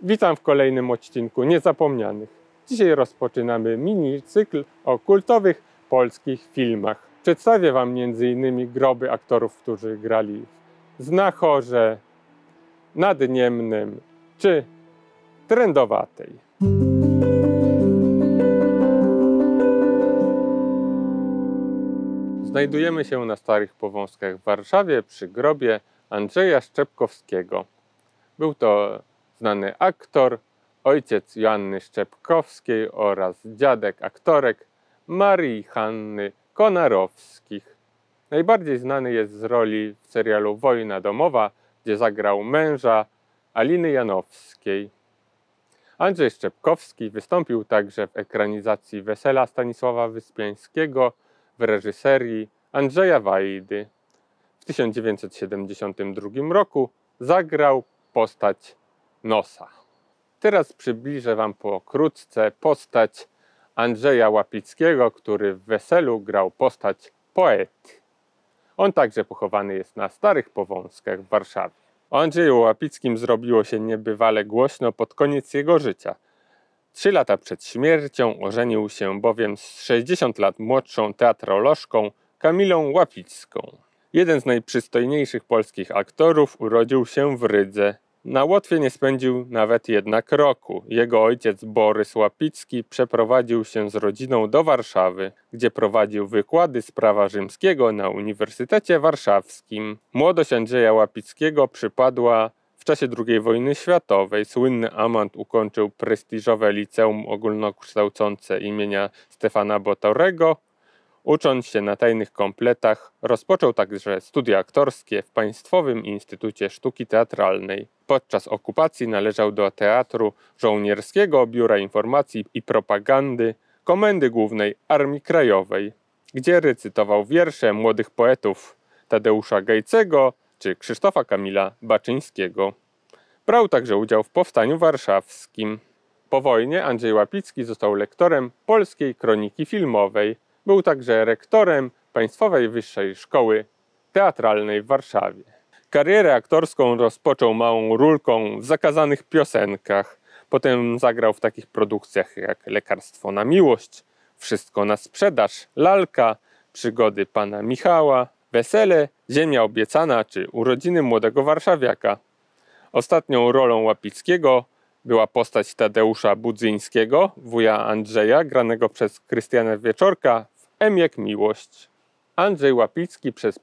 Witam w kolejnym odcinku Niezapomnianych. Dzisiaj rozpoczynamy mini cykl o kultowych polskich filmach. Przedstawię Wam m.in. groby aktorów, którzy grali w Znachorze, Nadniemnym czy Trędowatej. Znajdujemy się na Starych Powązkach w Warszawie przy grobie Andrzeja Szczepkowskiego. Był to znany aktor, ojciec Joanny Szczepkowskiej oraz dziadek aktorek Marii Hanny Konarowskich. Najbardziej znany jest z roli w serialu Wojna domowa, gdzie zagrał męża Aliny Janowskiej. Andrzej Szczepkowski wystąpił także w ekranizacji Wesela Stanisława Wyspiańskiego w reżyserii Andrzeja Wajdy. W 1972 roku zagrał postać Nosa. Teraz przybliżę Wam pokrótce postać Andrzeja Łapickiego, który w Weselu grał postać poety. On także pochowany jest na Starych Powązkach w Warszawie. O Andrzeju Łapickim zrobiło się niebywale głośno pod koniec jego życia. 3 lata przed śmiercią ożenił się bowiem z 60 lat młodszą teatrolożką Kamilą Łapicką. Jeden z najprzystojniejszych polskich aktorów urodził się w Rydze. Na Łotwie nie spędził nawet jednak roku. Jego ojciec Borys Łapicki przeprowadził się z rodziną do Warszawy, gdzie prowadził wykłady z prawa rzymskiego na Uniwersytecie Warszawskim. Młodość Andrzeja Łapickiego przypadła w czasie II wojny światowej. Słynny amant ukończył prestiżowe liceum ogólnokształcące imienia Stefana Batorego. Ucząc się na tajnych kompletach, rozpoczął także studia aktorskie w Państwowym Instytucie Sztuki Teatralnej. Podczas okupacji należał do Teatru Żołnierskiego Biura Informacji i Propagandy Komendy Głównej Armii Krajowej, gdzie recytował wiersze młodych poetów Tadeusza Gajcego czy Krzysztofa Kamila Baczyńskiego. Brał także udział w Powstaniu Warszawskim. Po wojnie Andrzej Łapicki został lektorem Polskiej Kroniki Filmowej. Był także rektorem Państwowej Wyższej Szkoły Teatralnej w Warszawie. Karierę aktorską rozpoczął małą rólką w Zakazanych piosenkach. Potem zagrał w takich produkcjach jak Lekarstwo na miłość, Wszystko na sprzedaż, Lalka, Przygody pana Michała, Wesele, Ziemia obiecana czy Urodziny młodego warszawiaka. Ostatnią rolą Łapickiego była postać Tadeusza Budzyńskiego, wuja Andrzeja, granego przez Krystiana Wieczorka w M jak miłość. Andrzej Łapicki przez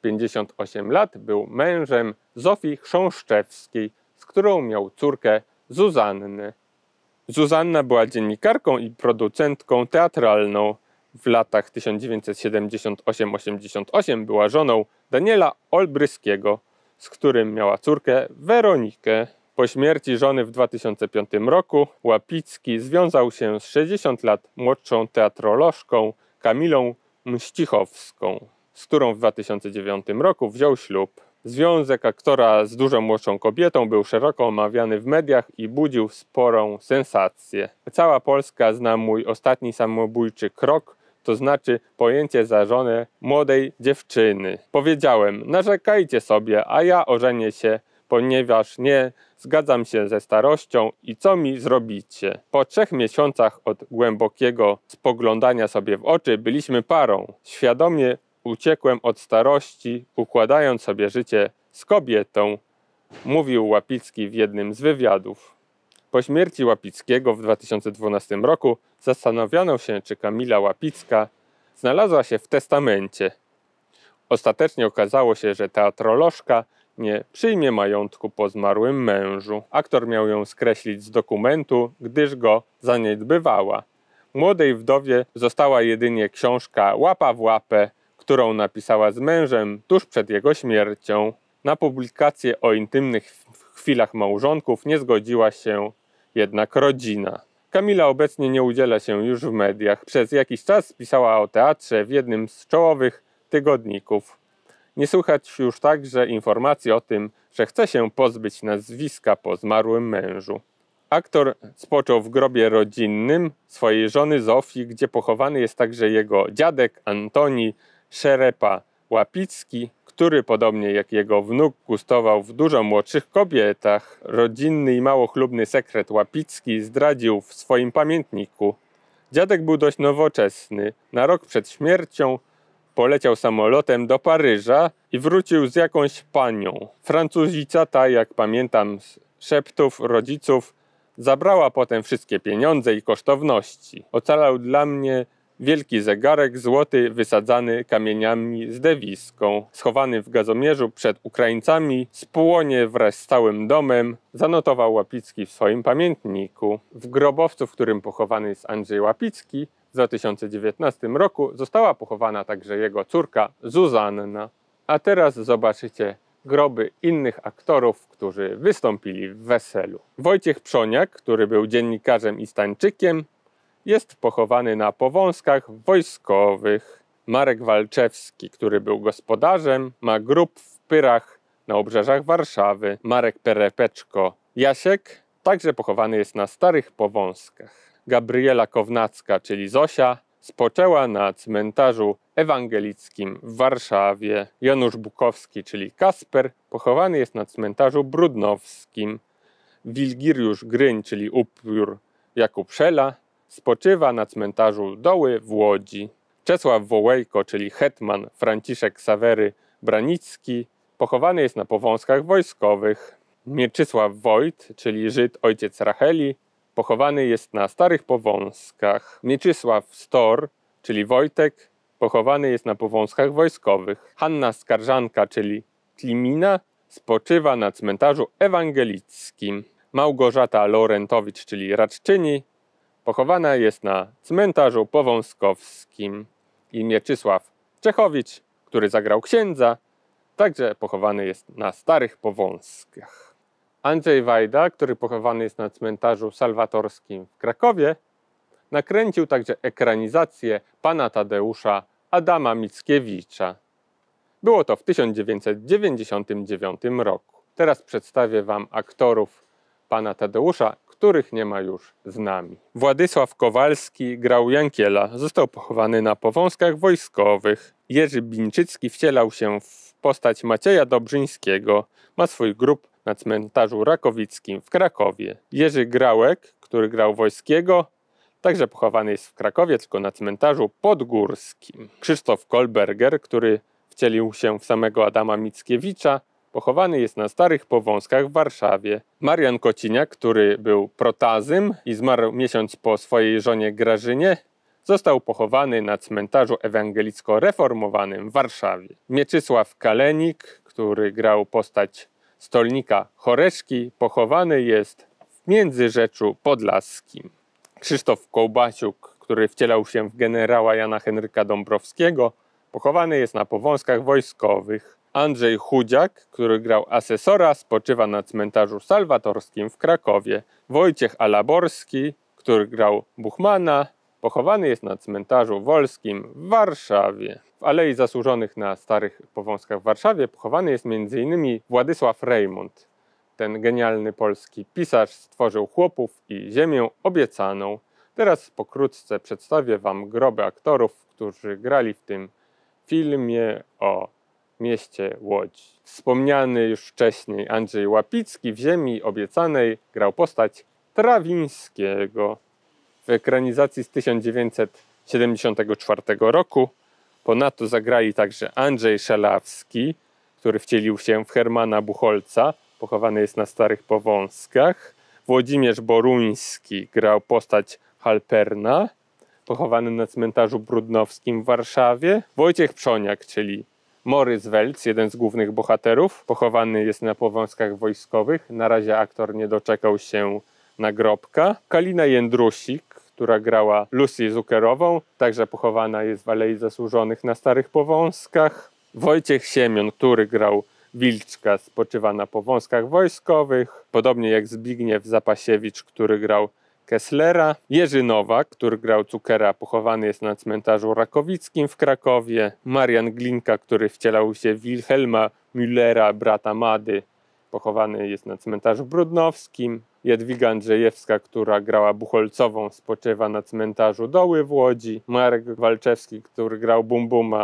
58 lat był mężem Zofii Chrząszczewskiej, z którą miał córkę Zuzannę. Zuzanna była dziennikarką i producentką teatralną. W latach 1978-88 była żoną Daniela Olbryskiego, z którym miała córkę Weronikę. Po śmierci żony w 2005 roku Łapicki związał się z 60 lat młodszą teatrolożką Kamilą Mścichowską, z którą w 2009 roku wziął ślub. Związek aktora z dużo młodszą kobietą był szeroko omawiany w mediach i budził sporą sensację. Cała Polska zna Mój ostatni samobójczy krok, to znaczy pojęcie za żonę młodej dziewczyny. Powiedziałem, narzekajcie sobie, a ja ożenię się, ponieważ nie zgadzam się ze starością i co mi zrobicie? Po 3 miesiącach od głębokiego spoglądania sobie w oczy byliśmy parą. Świadomie uciekłem od starości, układając sobie życie z kobietą, mówił Łapicki w jednym z wywiadów. Po śmierci Łapickiego w 2012 roku zastanawiano się, czy Kamila Łapicka znalazła się w testamencie. Ostatecznie okazało się, że teatrolożka nie przyjmie majątku po zmarłym mężu. Aktor miał ją skreślić z dokumentu, gdyż go zaniedbywała. Młodej wdowie została jedynie książka Łapa w łapę, którą napisała z mężem tuż przed jego śmiercią. Na publikację o intymnych chwilach małżonków nie zgodziła się jednak rodzina. Kamila obecnie nie udziela się już w mediach. Przez jakiś czas pisała o teatrze w jednym z czołowych tygodników. Nie słychać już także informacji o tym, że chce się pozbyć nazwiska po zmarłym mężu. Aktor spoczął w grobie rodzinnym swojej żony Zofii, gdzie pochowany jest także jego dziadek Antoni Szerepa Łapicki, który podobnie jak jego wnuk gustował w dużo młodszych kobietach. Rodzinny i mało chlubny sekret Łapicki zdradził w swoim pamiętniku. Dziadek był dość nowoczesny. Na rok przed śmiercią poleciał samolotem do Paryża i wrócił z jakąś panią. Francuzica ta, jak pamiętam z szeptów rodziców, zabrała potem wszystkie pieniądze i kosztowności. Ocalał dla mnie wielki zegarek złoty wysadzany kamieniami z dewiską. Schowany w gazomierzu przed Ukraińcami, spłonie wraz z całym domem, zanotował Łapicki w swoim pamiętniku. W grobowcu, w którym pochowany jest Andrzej Łapicki, w 2019 roku została pochowana także jego córka Zuzanna. A teraz zobaczycie groby innych aktorów, którzy wystąpili w weselu. Wojciech Przoniak, który był dziennikarzem i stańczykiem, jest pochowany na Powązkach wojskowych. Marek Walczewski, który był gospodarzem, ma grób w Pyrach na obrzeżach Warszawy. Marek Perepeczko Jasiek także pochowany jest na Starych Powązkach. Gabriela Kownacka, czyli Zosia, spoczęła na cmentarzu ewangelickim w Warszawie. Janusz Bukowski, czyli Kasper, pochowany jest na cmentarzu brudnowskim. Wilgiriusz Gryń, czyli upiór Jakub Szela, spoczywa na cmentarzu Doły w Łodzi. Czesław Wołejko, czyli hetman Franciszek Ksawery Branicki, pochowany jest na Powązkach wojskowych. Mieczysław Wojt, czyli Żyd ojciec Racheli, pochowany jest na Starych Powązkach. Mieczysław Stor, czyli Wojtek, pochowany jest na Powązkach wojskowych. Hanna Skarżanka, czyli Klimina, spoczywa na cmentarzu ewangelickim. Małgorzata Lorentowicz, czyli Raczczyni, pochowana jest na cmentarzu powązkowskim. I Mieczysław Czechowicz, który zagrał księdza, także pochowany jest na Starych Powązkach. Andrzej Wajda, który pochowany jest na cmentarzu salwatorskim w Krakowie, nakręcił także ekranizację Pana Tadeusza Adama Mickiewicza. Było to w 1999 roku. Teraz przedstawię Wam aktorów Pana Tadeusza, których nie ma już z nami. Władysław Kowalski grał Jankiela, został pochowany na Powązkach wojskowych. Jerzy Bińczycki wcielał się w postać Macieja Dobrzyńskiego. Ma swój grób na cmentarzu rakowickim w Krakowie. Jerzy Grałek, który grał Wojskiego, także pochowany jest w Krakowie, tylko na cmentarzu podgórskim. Krzysztof Kolberger, który wcielił się w samego Adama Mickiewicza, pochowany jest na Starych Powązkach w Warszawie. Marian Kociniak, który był protazym i zmarł miesiąc po swojej żonie Grażynie, został pochowany na cmentarzu ewangelicko-reformowanym w Warszawie. Mieczysław Kalenik, który grał postać stolnika Choreszki, pochowany jest w Międzyrzeczu Podlaskim. Krzysztof Kołbasiuk, który wcielał się w generała Jana Henryka Dąbrowskiego, pochowany jest na Powązkach wojskowych. Andrzej Chudziak, który grał asesora, spoczywa na cmentarzu salwatorskim w Krakowie. Wojciech Alaborski, który grał Buchmana, pochowany jest na cmentarzu wolskim w Warszawie. W Alei Zasłużonych na Starych Powązkach w Warszawie pochowany jest m.in. Władysław Reymont. Ten genialny polski pisarz stworzył Chłopów i Ziemię obiecaną. Teraz pokrótce przedstawię Wam groby aktorów, którzy grali w tym filmie o mieście Łodzi. Wspomniany już wcześniej Andrzej Łapicki w Ziemi obiecanej grał postać Trawińskiego. W ekranizacji z 1974 roku ponadto zagrali także Andrzej Szelawski, który wcielił się w Hermana Buchholca, pochowany jest na Starych Powązkach. Włodzimierz Boruński grał postać Halperna, pochowany na cmentarzu brudnowskim w Warszawie. Wojciech Przoniak, czyli Morys Welc, jeden z głównych bohaterów, pochowany jest na Powązkach wojskowych. Na razie aktor nie doczekał się nagrobka. Kalina Jędrusik, która grała Lucy Zuckerową, także pochowana jest w Alei Zasłużonych na Starych Powązkach. Wojciech Siemion, który grał Wilczka, spoczywa na Powązkach wojskowych, podobnie jak Zbigniew Zapasiewicz, który grał Kesslera. Jerzy Nowak, który grał Cukera, pochowany jest na cmentarzu rakowickim w Krakowie. Marian Glinka, który wcielał się w Wilhelma Müllera, brata Mady, pochowany jest na cmentarzu brudnowskim. Jadwiga Andrzejewska, która grała Buchholcową, spoczywa na cmentarzu Doły w Łodzi. Marek Walczewski, który grał Bumbuma,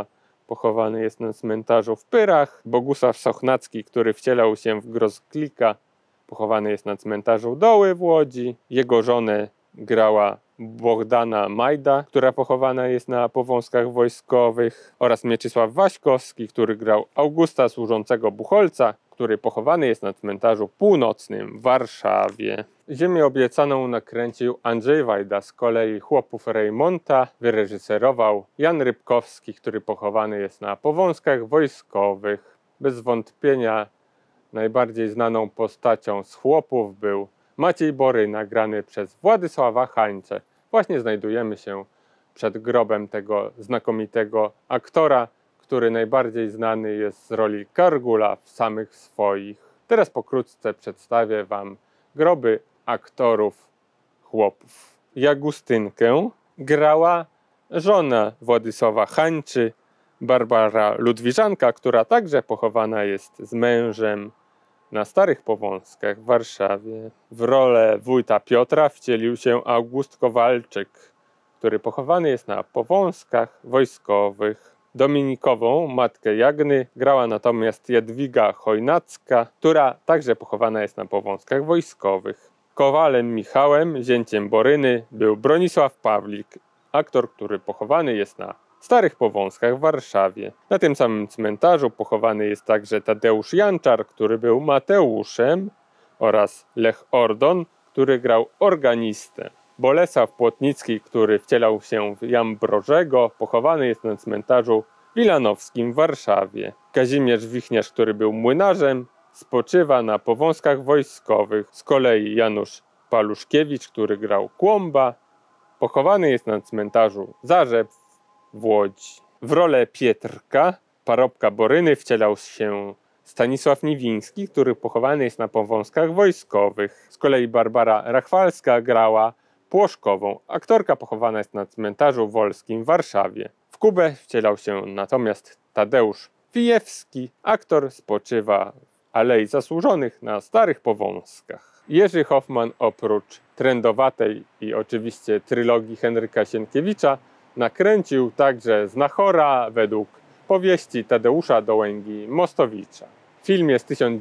pochowany jest na cmentarzu w Pyrach. Bogusław Sochnacki, który wcielał się w Grosklika, pochowany jest na cmentarzu Doły w Łodzi. Jego żonę grała Bohdana Majda, która pochowana jest na Powązkach Wojskowych, oraz Mieczysław Waśkowski, który grał Augusta służącego Buchholca, który pochowany jest na cmentarzu północnym w Warszawie. Ziemię obiecaną nakręcił Andrzej Wajda, z kolei Chłopów Rejmonta wyreżyserował Jan Rybkowski, który pochowany jest na Powązkach Wojskowych. Bez wątpienia najbardziej znaną postacią z Chłopów był Maciej Boryna, grany przez Władysława Hańczę. Właśnie znajdujemy się przed grobem tego znakomitego aktora, który najbardziej znany jest z roli Kargula w Samych swoich. Teraz pokrótce przedstawię Wam groby aktorów Chłopów. Jagustynkę grała żona Władysława Hańczy, Barbara Ludwiżanka, która także pochowana jest z mężem na Starych Powązkach w Warszawie. W rolę wójta Piotra wcielił się August Kowalczyk, który pochowany jest na Powązkach Wojskowych. Dominikową, matkę Jagny, grała natomiast Jadwiga Chojnacka, która także pochowana jest na Powązkach Wojskowych. Kowalem Michałem, zięciem Boryny, był Bronisław Pawlik, aktor, który pochowany jest na Starych Powązkach w Warszawie. Na tym samym cmentarzu pochowany jest także Tadeusz Janczar, który był Mateuszem, oraz Lech Ordon, który grał organistę. Bolesław Płotnicki, który wcielał się w Jambrożego, pochowany jest na cmentarzu wilanowskim w Warszawie. Kazimierz Wichniarz, który był młynarzem, spoczywa na Powązkach Wojskowych. Z kolei Janusz Paluszkiewicz, który grał Kłąba, pochowany jest na cmentarzu Zarzew w Łodzi. W rolę Pietrka, parobka Boryny, wcielał się Stanisław Niwiński, który pochowany jest na Powązkach Wojskowych. Z kolei Barbara Rachwalska grała Płoszkową. Aktorka pochowana jest na cmentarzu wolskim w Warszawie. W Kubę wcielał się natomiast Tadeusz Fijewski. Aktor spoczywa w Alei Zasłużonych na Starych Powązkach. Jerzy Hoffman oprócz trendowatej i oczywiście trylogii Henryka Sienkiewicza nakręcił także Znachora według powieści Tadeusza Dołęgi-Mostowicza. W filmie z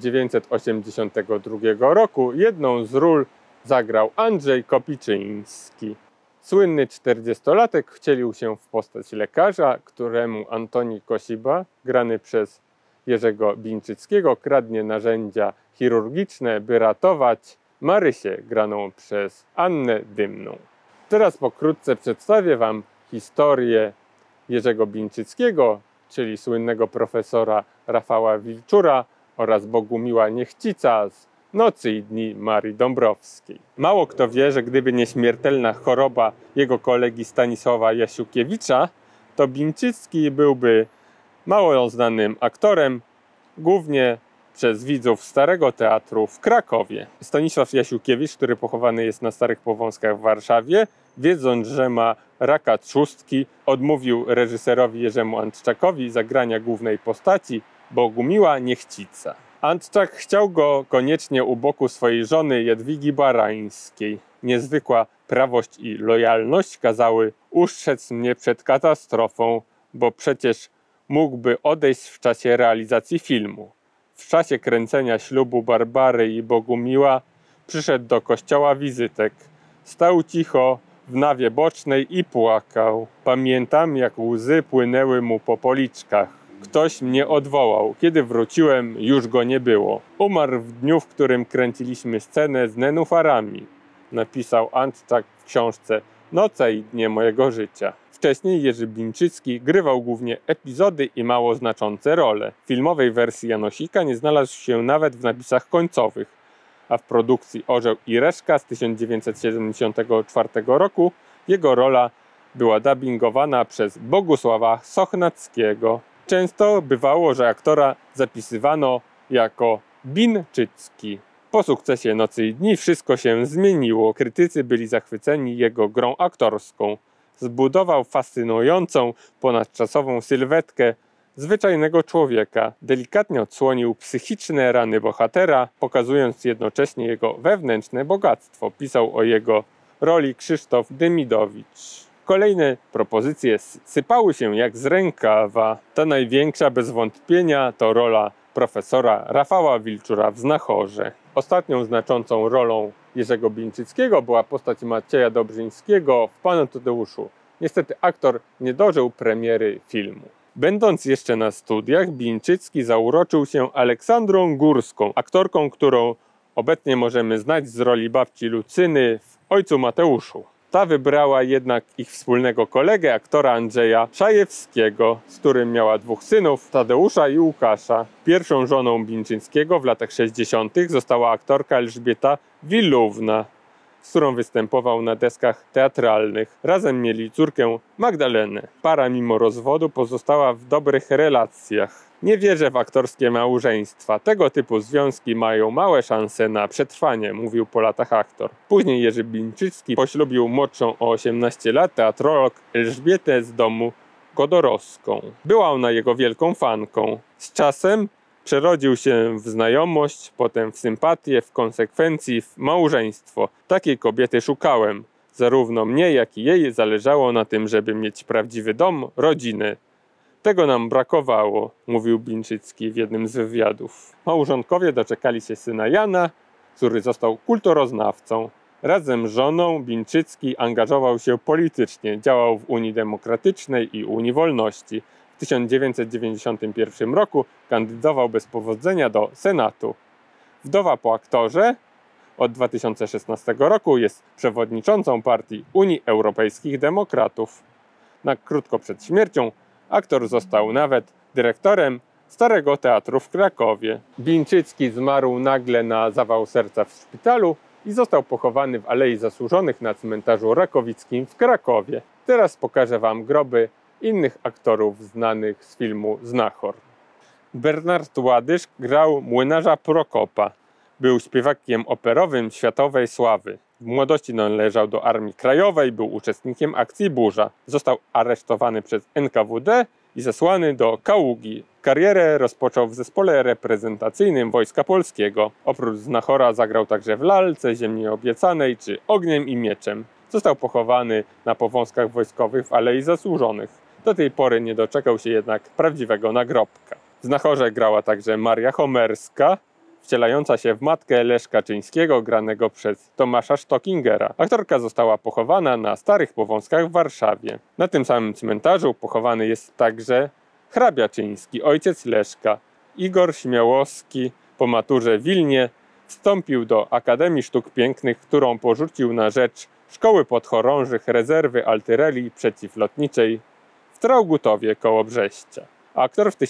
1982 roku jedną z ról zagrał Andrzej Kopiczyński. Słynny 40-latek wcielił się w postać lekarza, któremu Antoni Kosiba, grany przez Jerzego Bińczyckiego, kradnie narzędzia chirurgiczne, by ratować Marysię, graną przez Annę Dymną. Teraz pokrótce przedstawię Wam historię Jerzego Bińczyckiego, czyli słynnego profesora Rafała Wilczura oraz Bogumiła Niechcica z Nocy i dni Marii Dąbrowskiej. Mało kto wie, że gdyby nie śmiertelna choroba jego kolegi Stanisława Jasiukiewicza, to Bińczycki byłby mało znanym aktorem, głównie przez widzów Starego Teatru w Krakowie. Stanisław Jasiukiewicz, który pochowany jest na Starych Powązkach w Warszawie, wiedząc, że ma raka trzustki, odmówił reżyserowi Jerzemu Antczakowi zagrania głównej postaci Bogumiła Niechcica. Antczak chciał go koniecznie u boku swojej żony Jadwigi Barańskiej. Niezwykła prawość i lojalność kazały ustrzec mnie przed katastrofą, bo przecież mógłby odejść w czasie realizacji filmu. W czasie kręcenia ślubu Barbary i Bogumiła przyszedł do kościoła wizytek. Stał cicho w nawie bocznej i płakał. Pamiętam, jak łzy płynęły mu po policzkach. Ktoś mnie odwołał. Kiedy wróciłem, już go nie było. Umarł w dniu, w którym kręciliśmy scenę z nenufarami, napisał Antczak w książce Noce i dnie mojego życia. Wcześniej Jerzy Bińczycki grywał głównie epizody i mało znaczące role. W filmowej wersji Janosika nie znalazł się nawet w napisach końcowych, a w produkcji Orzeł i Reszka z 1974 roku jego rola była dubbingowana przez Bogusława Sochnackiego. Często bywało, że aktora zapisywano jako Bińczycki. Po sukcesie Nocy i dni wszystko się zmieniło. Krytycy byli zachwyceni jego grą aktorską. Zbudował fascynującą, ponadczasową sylwetkę zwyczajnego człowieka. Delikatnie odsłonił psychiczne rany bohatera, pokazując jednocześnie jego wewnętrzne bogactwo. Pisał o jego roli Krzysztof Demidowicz. Kolejne propozycje sypały się jak z rękawa. Ta największa bez wątpienia to rola profesora Rafała Wilczura w Znachorze. Ostatnią znaczącą rolą Jerzego Bińczyckiego była postać Macieja Dobrzyńskiego w Panu Tadeuszu. Niestety aktor nie dożył premiery filmu. Będąc jeszcze na studiach, Bińczycki zauroczył się Aleksandrą Górską, aktorką, którą obecnie możemy znać z roli babci Lucyny w Ojcu Mateuszu. Ta wybrała jednak ich wspólnego kolegę, aktora Andrzeja Szajewskiego, z którym miała dwóch synów, Tadeusza i Łukasza. Pierwszą żoną Bińczyckiego w latach 60. została aktorka Elżbieta Wilówna, z którą występował na deskach teatralnych. Razem mieli córkę Magdalenę. Para mimo rozwodu pozostała w dobrych relacjach. Nie wierzę w aktorskie małżeństwa. Tego typu związki mają małe szanse na przetrwanie, mówił po latach aktor. Później Jerzy Bińczycki poślubił młodszą o 18 lat teatrolog Elżbietę z domu Godorowską. Była ona jego wielką fanką. Z czasem przerodził się w znajomość, potem w sympatię, w konsekwencji w małżeństwo. Takiej kobiety szukałem. Zarówno mnie, jak i jej zależało na tym, żeby mieć prawdziwy dom, rodzinę. Tego nam brakowało, mówił Bińczycki w jednym z wywiadów. Małżonkowie doczekali się syna Jana, który został kulturoznawcą. Razem z żoną Bińczycki angażował się politycznie, działał w Unii Demokratycznej i Unii Wolności. W 1991 roku kandydował bez powodzenia do Senatu. Wdowa po aktorze od 2016 roku jest przewodniczącą partii Unii Europejskich Demokratów. Na krótko przed śmiercią aktor został nawet dyrektorem Starego Teatru w Krakowie. Bińczycki zmarł nagle na zawał serca w szpitalu i został pochowany w Alei Zasłużonych na cmentarzu Rakowickim w Krakowie. Teraz pokażę wam groby innych aktorów znanych z filmu Znachor. Bernard Ładysz grał młynarza Prokopa. Był śpiewakiem operowym światowej sławy. W młodości należał do Armii Krajowej, był uczestnikiem akcji Burza. Został aresztowany przez NKWD i zesłany do Kaługi. Karierę rozpoczął w zespole reprezentacyjnym Wojska Polskiego. Oprócz Znachora zagrał także w Lalce, Ziemi Obiecanej czy Ogniem i Mieczem. Został pochowany na powązkach wojskowych w Alei Zasłużonych. Do tej pory nie doczekał się jednak prawdziwego nagrobka. W Znachorze grała także Maria Homerska, wcielająca się w matkę Leszka Czyńskiego, granego przez Tomasza Stockingera. Aktorka została pochowana na Starych Powązkach w Warszawie. Na tym samym cmentarzu pochowany jest także hrabia Czyński, ojciec Leszka. Igor Śmiałowski po maturze w Wilnie wstąpił do Akademii Sztuk Pięknych, którą porzucił na rzecz Szkoły Podchorążych Rezerwy Artylerii Przeciwlotniczej w Traugutowie koło Brześcia. Aktor w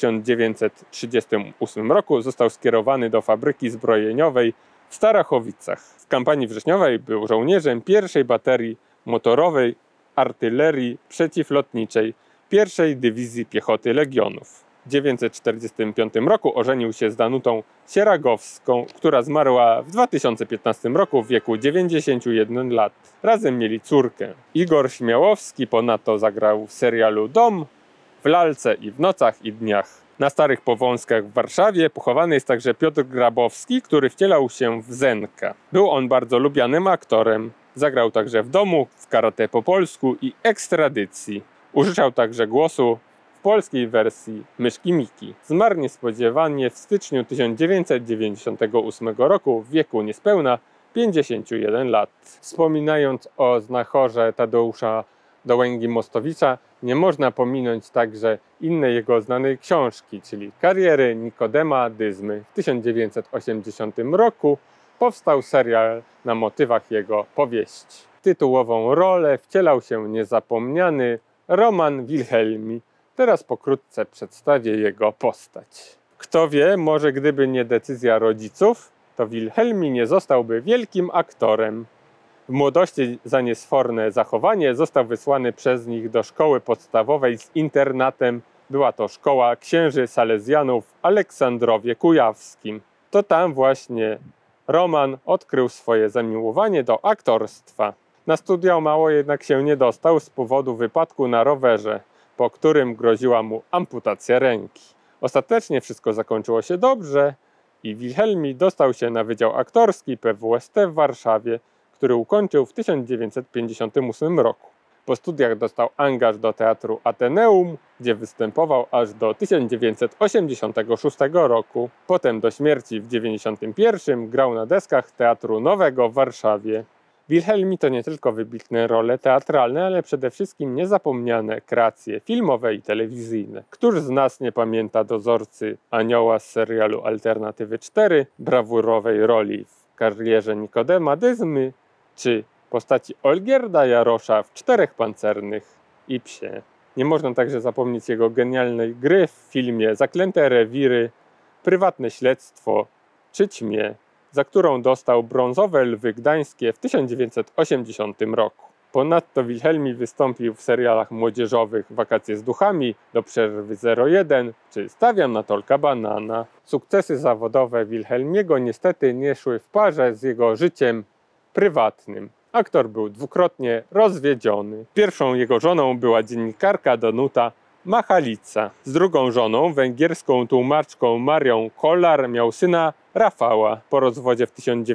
1938 roku został skierowany do fabryki zbrojeniowej w Starachowicach. W kampanii wrześniowej był żołnierzem pierwszej baterii motorowej artylerii przeciwlotniczej pierwszej Dywizji Piechoty Legionów. W 1945 roku ożenił się z Danutą Sieragowską, która zmarła w 2015 roku w wieku 91 lat. Razem mieli córkę. Igor Śmiałowski ponadto zagrał w serialu Dom, w Lalce i w Nocach i Dniach. Na Starych Powązkach w Warszawie pochowany jest także Piotr Grabowski, który wcielał się w Zenka. Był on bardzo lubianym aktorem. Zagrał także w Domu, w Karate po polsku i Ekstradycji. Użyczał także głosu w polskiej wersji Myszki Miki. Zmarł niespodziewanie w styczniu 1998 roku w wieku niespełna 51 lat. Wspominając o Znachorze Tadeusza Dołęgi-Mostowicza, nie można pominąć także innej jego znanej książki, czyli Kariery Nikodema Dyzmy. W 1980 roku powstał serial na motywach jego powieści. Tytułową rolę wcielał się niezapomniany Roman Wilhelmi. Teraz pokrótce przedstawię jego postać. Kto wie, może gdyby nie decyzja rodziców, to Wilhelmi nie zostałby wielkim aktorem. W młodości za niesforne zachowanie został wysłany przez nich do szkoły podstawowej z internatem. Była to szkoła księży salezjanów w Aleksandrowie Kujawskim. To tam właśnie Roman odkrył swoje zamiłowanie do aktorstwa. Na studia mało jednak się nie dostał z powodu wypadku na rowerze, po którym groziła mu amputacja ręki. Ostatecznie wszystko zakończyło się dobrze i Wilhelmi dostał się na Wydział Aktorski PWST w Warszawie, który ukończył w 1958 roku. Po studiach dostał angaż do Teatru Ateneum, gdzie występował aż do 1986 roku. Potem do śmierci w 1991 grał na deskach Teatru Nowego w Warszawie. Wilhelmi to nie tylko wybitne role teatralne, ale przede wszystkim niezapomniane kreacje filmowe i telewizyjne. Któż z nas nie pamięta dozorcy Anioła z serialu Alternatywy 4, brawurowej roli w karierze Nikodema Dyzmy, czy postaci Olgierda Jarosza w Czterech Pancernych i Psie. Nie można także zapomnieć jego genialnej gry w filmie Zaklęte rewiry, Prywatne śledztwo czy Ćmie, za którą dostał brązowe Lwy Gdańskie w 1980 roku. Ponadto Wilhelmi wystąpił w serialach młodzieżowych Wakacje z duchami, Do przerwy 01 czy Stawiam na Tolka banana. Sukcesy zawodowe Wilhelmiego niestety nie szły w parze z jego życiem prywatnym. Aktor był dwukrotnie rozwiedziony. Pierwszą jego żoną była dziennikarka Danuta Machalica. Z drugą żoną, węgierską tłumaczką Marią Kolar, miał syna Rafała. Po rozwodzie w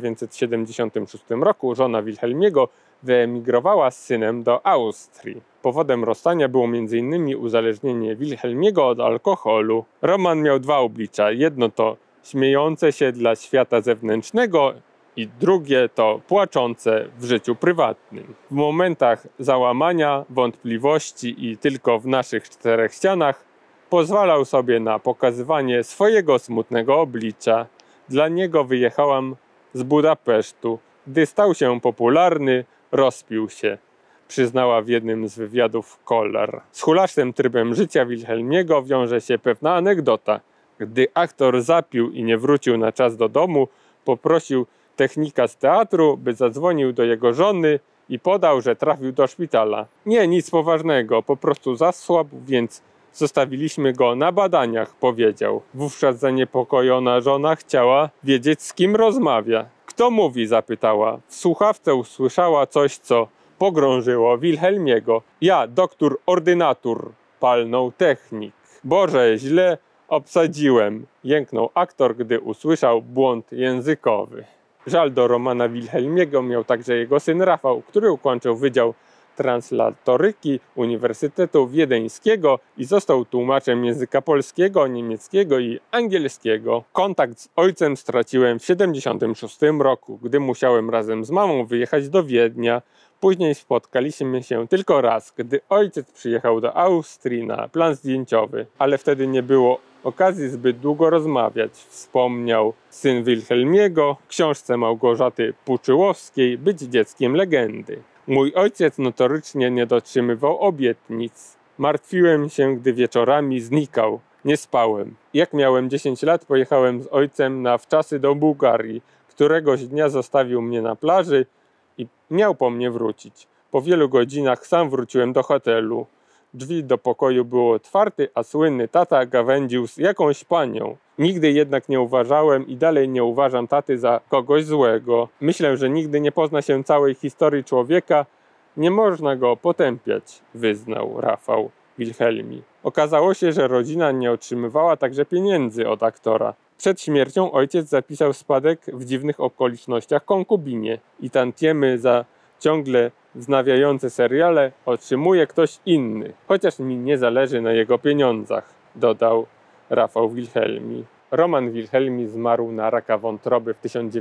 1976 roku żona Wilhelmiego wyemigrowała z synem do Austrii. Powodem rozstania było m.in. uzależnienie Wilhelmiego od alkoholu. Roman miał dwa oblicza. Jedno to śmiejące się dla świata zewnętrznego i drugie to płaczące w życiu prywatnym. W momentach załamania, wątpliwości i tylko w naszych czterech ścianach pozwalał sobie na pokazywanie swojego smutnego oblicza. Dla niego wyjechałam z Budapesztu. Gdy stał się popularny, rozpił się, przyznała w jednym z wywiadów Kolar. Z hulasznym trybem życia Wilhelmiego wiąże się pewna anegdota. Gdy aktor zapił i nie wrócił na czas do domu, poprosił technika z teatru, by zadzwonił do jego żony i podał, że trafił do szpitala. Nie, nic poważnego, po prostu zasłabł, więc zostawiliśmy go na badaniach, powiedział. Wówczas zaniepokojona żona chciała wiedzieć, z kim rozmawia. Kto mówi? Zapytała. W słuchawce usłyszała coś, co pogrążyło Wilhelmiego. Ja, doktor ordynator, palnął technik. Boże, źle obsadziłem, jęknął aktor, gdy usłyszał błąd językowy. Żal do Romana Wilhelmiego miał także jego syn Rafał, który ukończył Wydział Translatoryki Uniwersytetu Wiedeńskiego i został tłumaczem języka polskiego, niemieckiego i angielskiego. Kontakt z ojcem straciłem w 1976 roku, gdy musiałem razem z mamą wyjechać do Wiednia. Później spotkaliśmy się tylko raz, gdy ojciec przyjechał do Austrii na plan zdjęciowy, ale wtedy nie było okazji zbyt długo rozmawiać, wspomniał syn Wilhelmiego w książce Małgorzaty Puczyłowskiej Być dzieckiem legendy. Mój ojciec notorycznie nie dotrzymywał obietnic. Martwiłem się, gdy wieczorami znikał. Nie spałem. Jak miałem 10 lat, pojechałem z ojcem na wczasy do Bułgarii. Któregoś dnia zostawił mnie na plaży i miał po mnie wrócić. Po wielu godzinach sam wróciłem do hotelu. Drzwi do pokoju były otwarte, a słynny tata gawędził z jakąś panią. Nigdy jednak nie uważałem i dalej nie uważam taty za kogoś złego. Myślę, że nigdy nie pozna się całej historii człowieka. Nie można go potępiać, wyznał Rafał Wilhelmi. Okazało się, że rodzina nie otrzymywała także pieniędzy od aktora. Przed śmiercią ojciec zapisał spadek w dziwnych okolicznościach konkubinie i tantiemy za ciągle wznawiające seriale otrzymuje ktoś inny, chociaż mi nie zależy na jego pieniądzach, dodał Rafał Wilhelmi. Roman Wilhelmi zmarł na raka wątroby w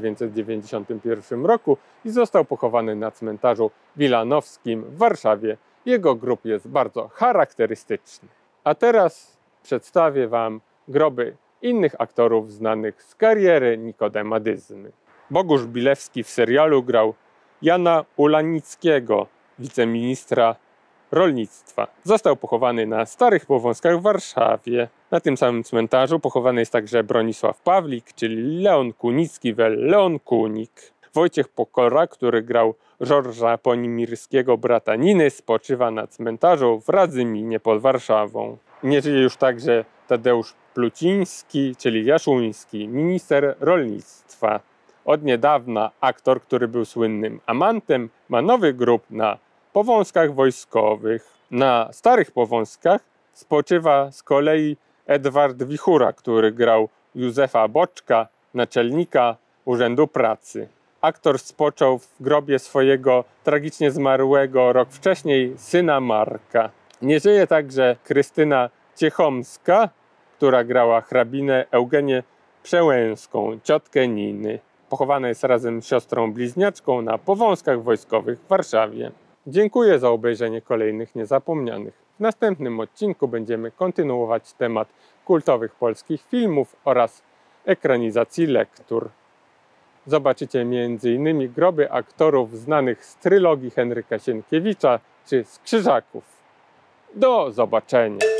1991 roku i został pochowany na cmentarzu wilanowskim w Warszawie. Jego grób jest bardzo charakterystyczny. A teraz przedstawię wam groby innych aktorów znanych z kariery Nikodema Dyzmy. Bogusz Bilewski w serialu grał Jana Ulanickiego, wiceministra rolnictwa. Został pochowany na Starych Powązkach w Warszawie. Na tym samym cmentarzu pochowany jest także Bronisław Pawlik, czyli Leon Kunicki, Leon Kunik. Wojciech Pokora, który grał Żorża Ponimirskiego, brata Niny, spoczywa na cmentarzu w Radzyminie pod Warszawą. Nie żyje już także Tadeusz Pluciński, czyli Jaszuński, minister rolnictwa. Od niedawna aktor, który był słynnym amantem, ma nowy grób na Powązkach Wojskowych. Na Starych Powązkach spoczywa z kolei Edward Wichura, który grał Józefa Boczka, naczelnika Urzędu Pracy. aktor spoczął w grobie swojego tragicznie zmarłego rok wcześniej syna Marka. Nie żyje także Krystyna Ciechomska, która grała hrabinę Eugenię Przełęską, ciotkę Niny. Pochowana jest razem z siostrą bliźniaczką na Powązkach Wojskowych w Warszawie. Dziękuję za obejrzenie kolejnych Niezapomnianych. W następnym odcinku będziemy kontynuować temat kultowych polskich filmów oraz ekranizacji lektur. Zobaczycie m.in. groby aktorów znanych z trylogii Henryka Sienkiewicza czy z Krzyżaków. Do zobaczenia!